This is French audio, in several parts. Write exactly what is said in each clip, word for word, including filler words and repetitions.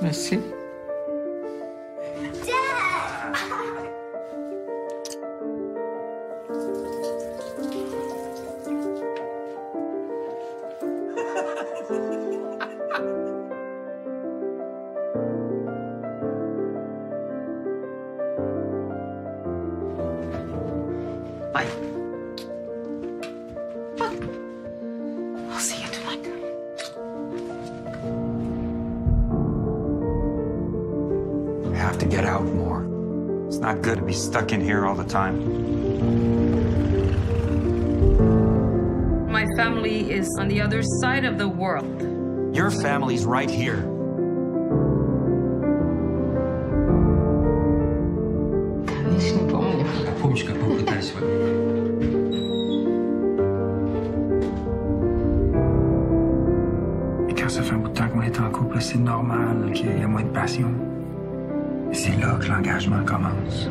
Merci. Bye. I'll see you tonight. I have to get out more. It's not good to be stuck in here all the time. My family is on the other side of the world. Your family's right here. Nic nie pomnę. Помнишь, как мы пытались в Et quand ça fait un bout de temps qu'on est en couple, c'est normal qu'il y ait moins de passion. C'est là que l'engagement commence.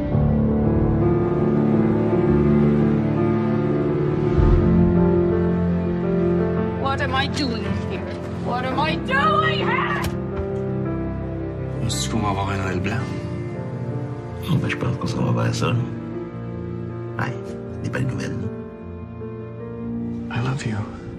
What am I doing here? What am I doing here? On se dit qu'on va avoir un Noël blanc. Oh, ben, je pense qu'on s'en va vers ça. Ouais, des belles nouvelles. I love you.